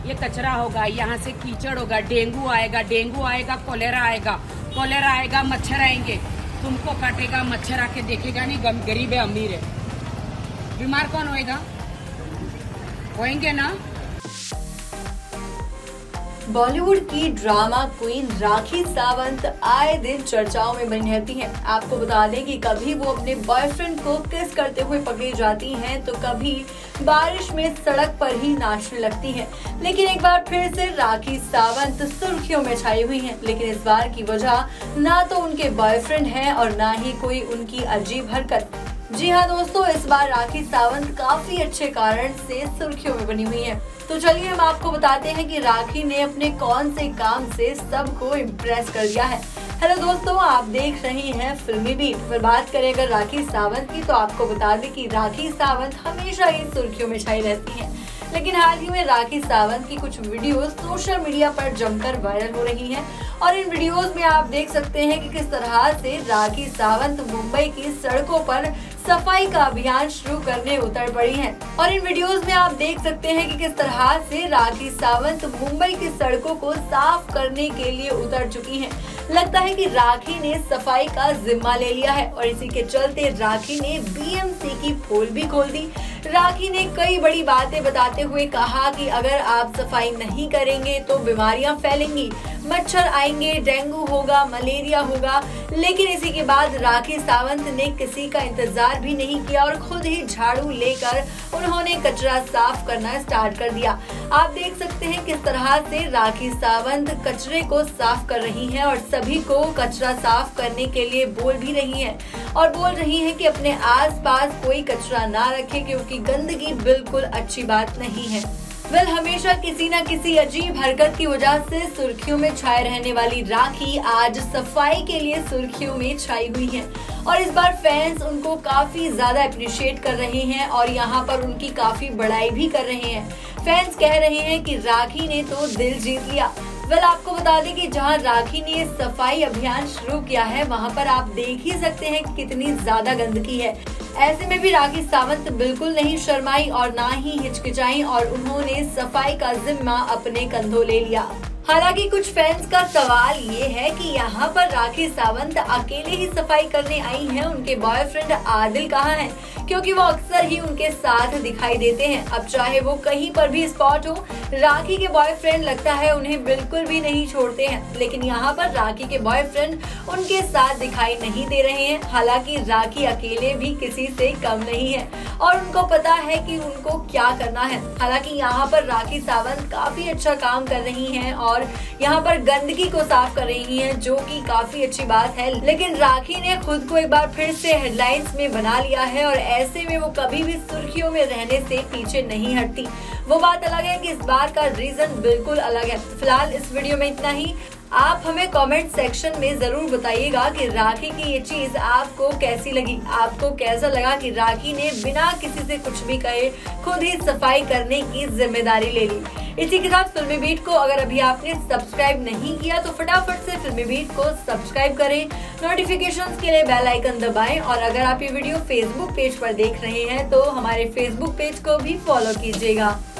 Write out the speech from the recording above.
ये कचरा होगा, यहाँ से कीचड़ होगा, डेंगू आएगा, कोलेरा आएगा, मच्छर आएंगे, तुमको काटेगा, मच्छर आके देखेगा नहीं, गरीब है अमीर है, बीमार कौन होएंगे ना। बॉलीवुड की ड्रामा क्वीन राखी सावंत आए दिन चर्चाओं में बनी रहती हैं। आपको बता दें कि कभी वो अपने बॉयफ्रेंड को किस करते हुए पकड़ी जाती हैं, तो कभी बारिश में सड़क पर ही नाचने लगती हैं। लेकिन एक बार फिर से राखी सावंत सुर्खियों में छाई हुई हैं। लेकिन इस बार की वजह ना तो उनके बॉयफ्रेंड है और ना ही कोई उनकी अजीब हरकत। जी हाँ दोस्तों, इस बार राखी सावंत काफी अच्छे कारण से सुर्खियों में बनी हुई हैं। तो चलिए हम आपको बताते हैं कि राखी ने अपने कौन से काम से सबको इम्प्रेस कर दिया है। हेलो दोस्तों, आप देख रहे हैं फिल्मी बीट। पर बात करें अगर राखी सावंत की, तो आपको बता दें कि राखी सावंत हमेशा ही सुर्खियों में छाई रहती हैं। लेकिन हाल ही में राखी सावंत की कुछ वीडियोस सोशल मीडिया पर जमकर वायरल हो रही हैं और इन वीडियोस में आप देख सकते हैं कि किस तरह से राखी सावंत मुंबई की सड़कों पर सफाई का अभियान शुरू करने उतर पड़ी हैं। और इन वीडियोस में आप देख सकते हैं कि किस तरह से राखी सावंत मुंबई की सड़कों को साफ करने के लिए उतर चुकी हैं। लगता है कि राखी ने सफाई का जिम्मा ले लिया है और इसी के चलते राखी ने बीएमसी की पोल भी खोल दी। राखी ने कई बड़ी बातें बताते हुए कहा कि अगर आप सफाई नहीं करेंगे तो बीमारियां फैलेंगी, मच्छर आएंगे, डेंगू होगा, मलेरिया होगा। लेकिन इसी के बाद राखी सावंत ने किसी का इंतजार भी नहीं किया और खुद ही झाड़ू लेकर उन्होंने कचरा साफ करना स्टार्ट कर दिया। आप देख सकते हैं किस तरह से राखी सावंत कचरे को साफ कर रही हैं और सभी को कचरा साफ करने के लिए बोल भी रही हैं और बोल रही हैं कि अपने आसपास कोई कचरा ना रखे, क्योंकि गंदगी बिल्कुल अच्छी बात नहीं है। हमेशा किसी न किसी अजीब हरकत की वजह से सुर्खियों में छाए रहने वाली राखी आज सफाई के लिए सुर्खियों में छाई हुई हैं और इस बार फैंस उनको काफी ज्यादा अप्रिशिएट कर रहे हैं और यहाँ पर उनकी काफी बड़ाई भी कर रहे हैं। फैंस कह रहे हैं कि राखी ने तो दिल जीत लिया। आपको बता दें कि जहां राखी ने सफाई अभियान शुरू किया है, वहां पर आप देख ही सकते हैं कि कितनी ज्यादा गंदगी है। ऐसे में भी राखी सावंत बिल्कुल नहीं शर्माई और ना ही हिचकिचाई और उन्होंने सफाई का जिम्मा अपने कंधों ले लिया। हालांकि कुछ फैंस का सवाल ये है कि यहाँ पर राखी सावंत अकेले ही सफाई करने आई हैं, उनके बॉयफ्रेंड आदिल कहाँ हैं? क्योंकि वो अक्सर ही उनके साथ दिखाई देते हैं। अब चाहे वो कहीं पर भी स्पॉट हो, राखी के बॉयफ्रेंड लगता है उन्हें बिल्कुल भी नहीं छोड़ते हैं। लेकिन यहाँ पर राखी के बॉयफ्रेंड उनके साथ दिखाई नहीं दे रहे हैं। हालांकि राखी अकेले भी किसी से कम नहीं है और उनको पता है कि उनको क्या करना है। हालांकि यहाँ पर राखी सावंत काफी अच्छा काम कर रही हैं और यहाँ पर गंदगी को साफ कर रही हैं, जो कि काफी अच्छी बात है। लेकिन राखी ने खुद को एक बार फिर से हेडलाइंस में बना लिया है और ऐसे में वो कभी भी सुर्खियों में रहने से पीछे नहीं हटती। वो बात अलग है कि इस बार का रीजन बिल्कुल अलग है। फिलहाल इस वीडियो में इतना ही। आप हमें कमेंट सेक्शन में जरूर बताइएगा कि राखी की ये चीज आपको कैसी लगी। आपको कैसा लगा कि राखी ने बिना किसी से कुछ भी कहे खुद ही सफाई करने की जिम्मेदारी ले ली। इसी के साथ फिल्मी बीट को अगर अभी आपने सब्सक्राइब नहीं किया तो फटाफट से फिल्मी बीट को सब्सक्राइब करें, नोटिफिकेशंस के लिए बेल आइकन दबाएं और अगर आप ये वीडियो फेसबुक पेज पर देख रहे हैं तो हमारे फेसबुक पेज को भी फॉलो कीजिएगा।